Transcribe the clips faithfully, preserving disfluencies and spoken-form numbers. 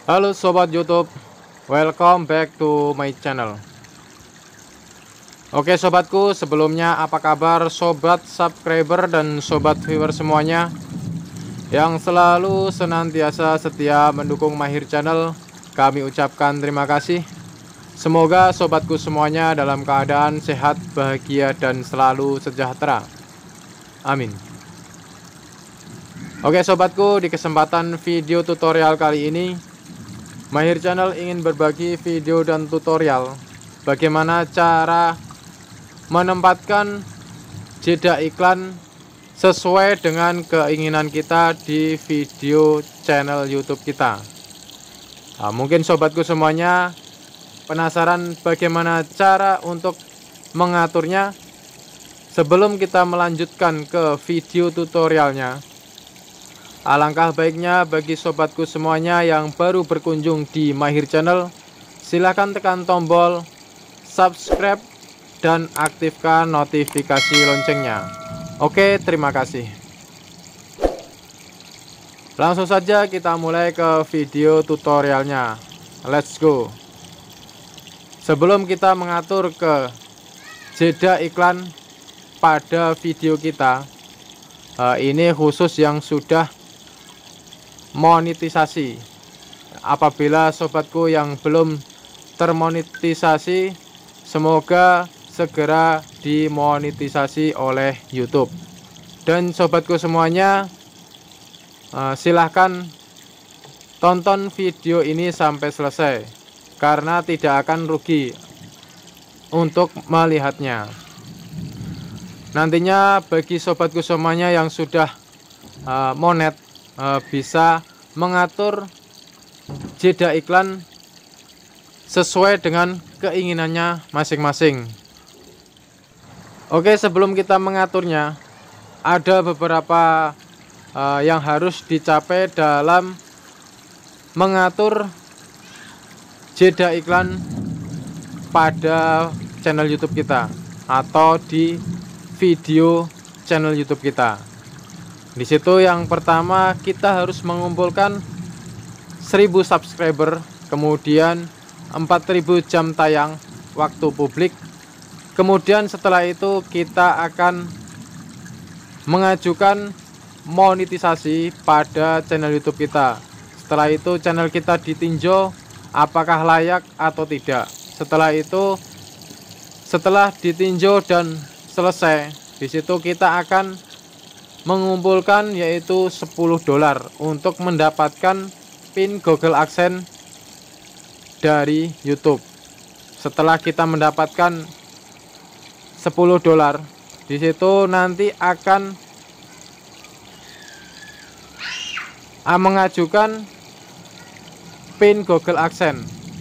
Halo sobat YouTube, welcome back to my channel. Oke sobatku, sebelumnya apa kabar sobat subscriber dan sobat viewer semuanya yang selalu senantiasa setia mendukung Mahir Channel. Kami ucapkan terima kasih. Semoga sobatku semuanya dalam keadaan sehat, bahagia, dan selalu sejahtera. Amin. Oke sobatku, di kesempatan video tutorial kali ini Mahir Channel ingin berbagi video dan tutorial bagaimana cara menempatkan jeda iklan sesuai dengan keinginan kita di video channel YouTube kita. Nah, mungkin sobatku semuanya penasaran bagaimana cara untuk mengaturnya. Sebelum kita melanjutkan ke video tutorialnya, alangkah baiknya bagi sobatku semuanya yang baru berkunjung di Mahir Channel, silahkan tekan tombol subscribe dan aktifkan notifikasi loncengnya. Oke, terima kasih. Langsung saja kita mulai ke video tutorialnya. Let's go. Sebelum kita mengatur ke jeda iklan pada video kita, ini khusus yang sudah monetisasi. Apabila sobatku yang belum termonetisasi, semoga segera dimonetisasi oleh YouTube. Dan sobatku semuanya, silahkan tonton video ini sampai selesai, karena tidak akan rugi untuk melihatnya. Nantinya bagi sobatku semuanya yang sudah uh, monet Uh, bisa mengatur jeda iklan sesuai dengan keinginannya masing-masing. Oke, sebelum kita mengaturnya, ada beberapa uh, yang harus dicapai dalam mengatur jeda iklan pada channel YouTube kita atau di video channel YouTube kita. Di situ yang pertama kita harus mengumpulkan seribu subscriber, kemudian empat ribu jam tayang waktu publik. Kemudian setelah itu kita akan mengajukan monetisasi pada channel YouTube kita. Setelah itu channel kita ditinjau apakah layak atau tidak. Setelah itu setelah ditinjau dan selesai, di situ kita akan mengumpulkan yaitu sepuluh dolar untuk mendapatkan pin Google AdSense dari YouTube. Setelah kita mendapatkan sepuluh dolar, di situ nanti akan mengajukan pin Google AdSense.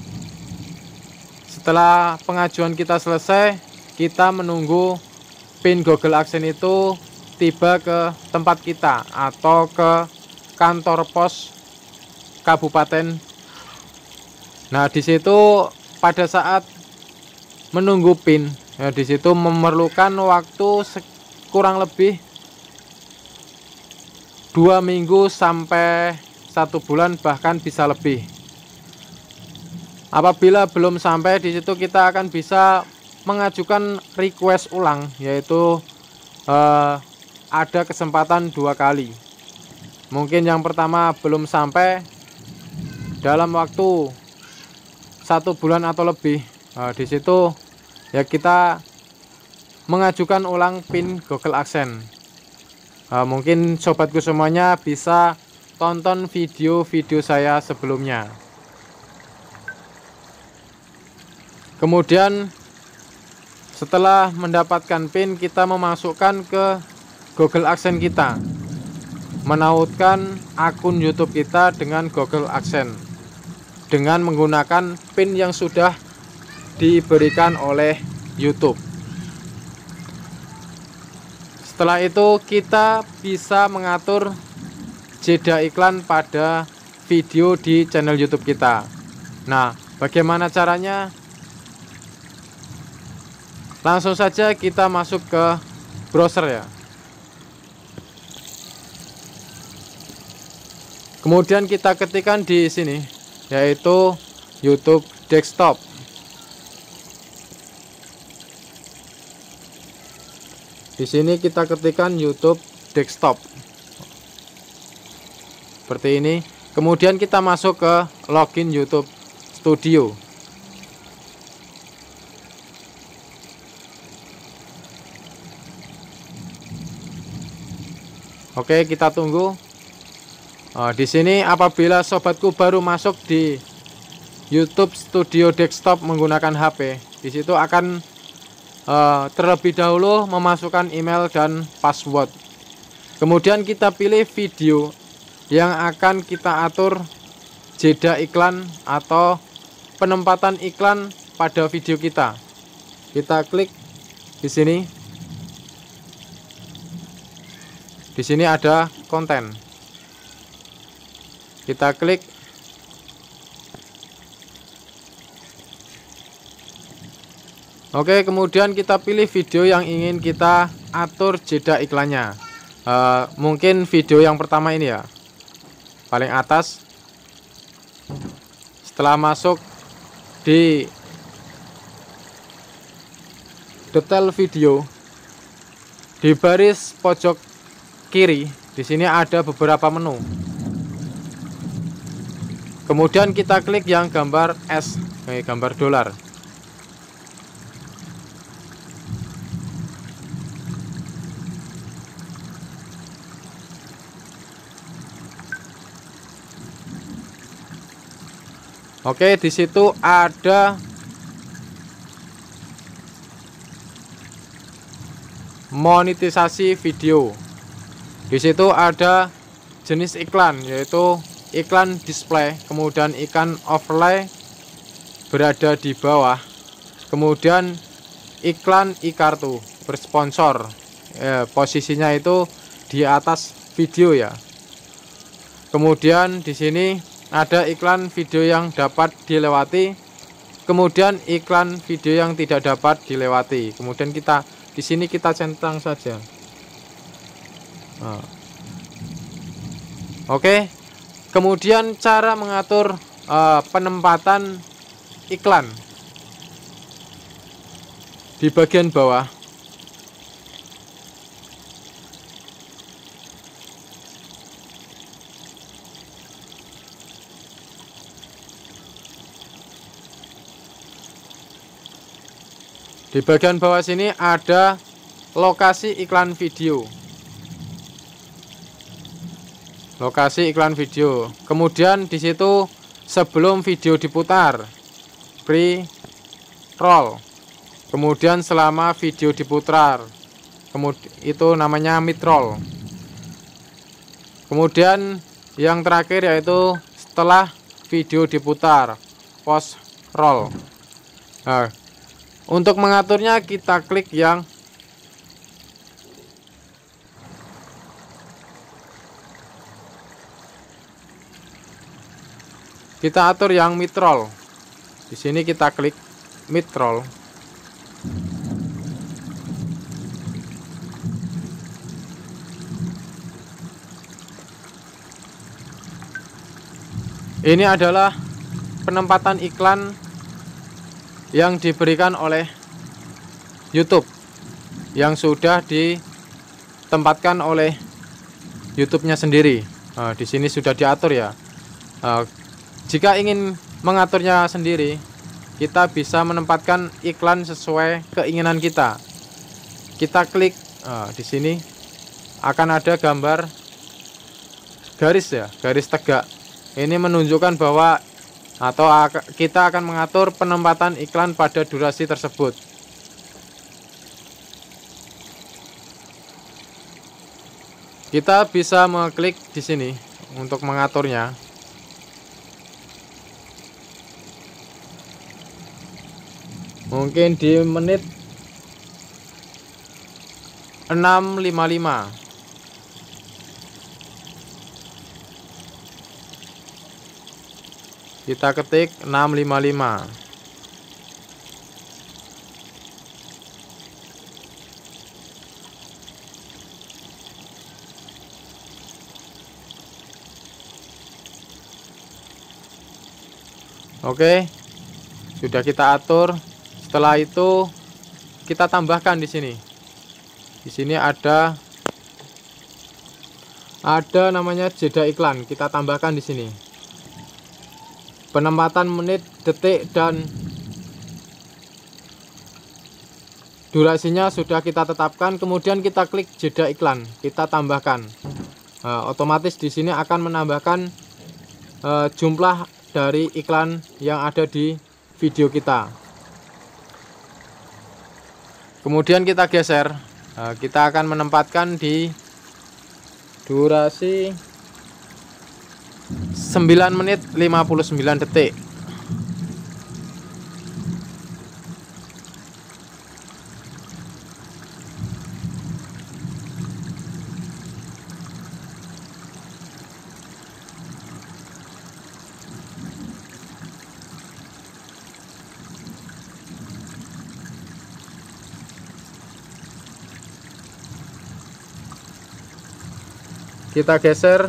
Setelah pengajuan kita selesai, kita menunggu pin Google AdSense itu tiba ke tempat kita atau ke kantor pos kabupaten. Nah, di situ pada saat menunggu pin, ya, di situ memerlukan waktu kurang lebih dua minggu sampai satu bulan, bahkan bisa lebih. Apabila belum sampai, di situ kita akan bisa mengajukan request ulang, yaitu eh, ada kesempatan dua kali. Mungkin yang pertama belum sampai dalam waktu satu bulan atau lebih. Nah, di situ ya kita mengajukan ulang pin Google AdSense. Nah, mungkin sobatku semuanya bisa tonton video-video saya sebelumnya. Kemudian setelah mendapatkan pin, kita memasukkan ke Google AdSense kita, menautkan akun YouTube kita dengan Google AdSense dengan menggunakan pin yang sudah diberikan oleh YouTube. Setelah itu kita bisa mengatur jeda iklan pada video di channel YouTube kita. Nah, bagaimana caranya? Langsung saja kita masuk ke browser ya. Kemudian kita ketikkan di sini yaitu YouTube desktop. Di sini kita ketikkan YouTube desktop seperti ini. Kemudian kita masuk ke login YouTube Studio. Oke, kita tunggu. Oh, di sini apabila sobatku baru masuk di YouTube Studio Desktop menggunakan H P, di situ akan uh, terlebih dahulu memasukkan email dan password. Kemudian kita pilih video yang akan kita atur jeda iklan atau penempatan iklan pada video kita. Kita klik di sini. Di sini ada konten. Kita klik. Oke, kemudian kita pilih video yang ingin kita atur jeda iklannya. Uh, mungkin video yang pertama ini ya, paling atas. Setelah masuk di detail video, di baris pojok kiri, di sini ada beberapa menu. Kemudian kita klik yang gambar S, eh, gambar dolar. Oke, di situ ada monetisasi video. Di situ ada jenis iklan, yaitu iklan display, kemudian iklan overlay berada di bawah, kemudian iklan e-kartu bersponsor, eh, posisinya itu di atas video ya. Kemudian di sini ada iklan video yang dapat dilewati, kemudian iklan video yang tidak dapat dilewati. Kemudian kita di sini kita centang saja. Nah. Oke, kemudian cara mengatur uh, penempatan iklan di bagian bawah. Di bagian bawah sini ada lokasi iklan video. Lokasi iklan video. Kemudian di situ sebelum video diputar, pre-roll. Kemudian selama video diputar, kemudian itu namanya mid-roll. Kemudian yang terakhir yaitu setelah video diputar, post-roll. Nah, untuk mengaturnya kita klik yang kita atur yang mid-roll. Di sini kita klik mid-roll. Ini adalah penempatan iklan yang diberikan oleh YouTube, yang sudah ditempatkan oleh YouTube-nya sendiri. Nah, di sini sudah diatur ya. Nah, jika ingin mengaturnya sendiri, kita bisa menempatkan iklan sesuai keinginan kita. Kita klik nah, di sini akan ada gambar garis ya, garis tegak. Ini menunjukkan bahwa atau kita akan mengatur penempatan iklan pada durasi tersebut. Kita bisa mengklik di sini untuk mengaturnya. Mungkin di menit enam lima lima. Kita ketik enam lima lima. Oke, sudah kita atur. Setelah itu kita tambahkan di sini. Di sini ada ada namanya jeda iklan. Kita tambahkan di sini. Penempatan menit, detik, dan durasinya sudah kita tetapkan. Kemudian kita klik jeda iklan, kita tambahkan. Nah, otomatis di sini akan menambahkan uh, jumlah dari iklan yang ada di video kita. Kemudian kita geser. Nah, kita akan menempatkan di durasi sembilan menit lima puluh sembilan detik. Kita geser.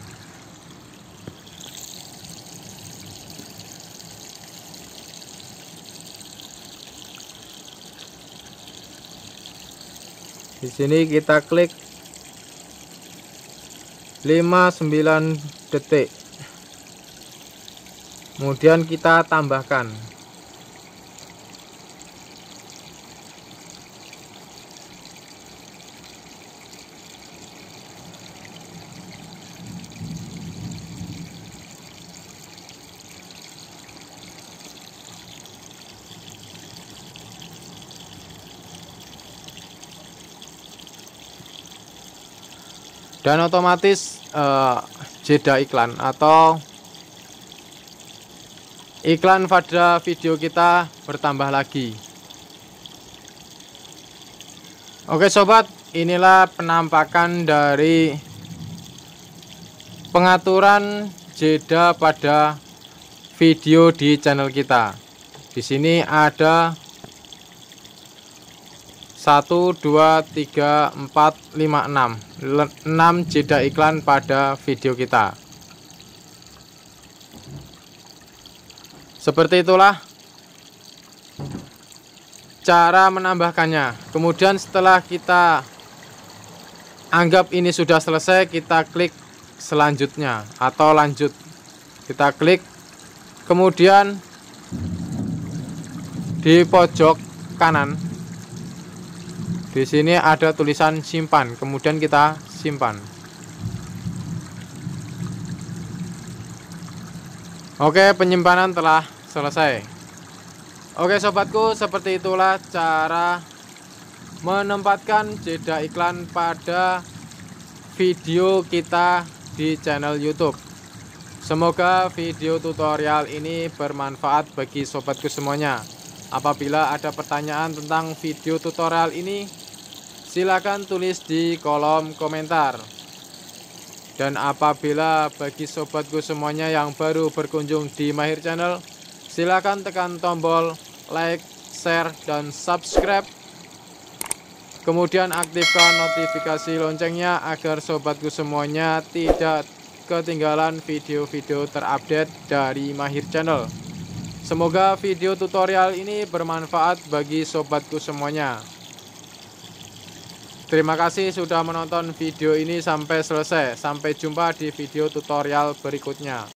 Di sini kita klik lima puluh sembilan detik. Kemudian kita tambahkan. Dan otomatis eh, jeda iklan atau iklan pada video kita bertambah lagi. Oke sobat, inilah penampakan dari pengaturan jeda pada video di channel kita. Di sini ada satu, dua, tiga, empat, lima, enam enam jeda iklan pada video kita. Seperti itulah cara menambahkannya. Kemudian setelah kita anggap ini sudah selesai, kita klik selanjutnya atau lanjut. Kita klik, kemudian di pojok kanan di sini ada tulisan simpan, kemudian kita simpan. Oke, penyimpanan telah selesai. Oke sobatku, seperti itulah cara menempatkan jeda iklan pada video kita di channel YouTube. Semoga video tutorial ini bermanfaat bagi sobatku semuanya. Apabila ada pertanyaan tentang video tutorial ini, silakan tulis di kolom komentar. Dan apabila bagi sobatku semuanya yang baru berkunjung di Mahir Channel, silakan tekan tombol like, share, dan subscribe. Kemudian aktifkan notifikasi loncengnya agar sobatku semuanya tidak ketinggalan video-video terupdate dari Mahir Channel. Semoga video tutorial ini bermanfaat bagi sobatku semuanya. Terima kasih sudah menonton video ini sampai selesai. Sampai jumpa di video tutorial berikutnya.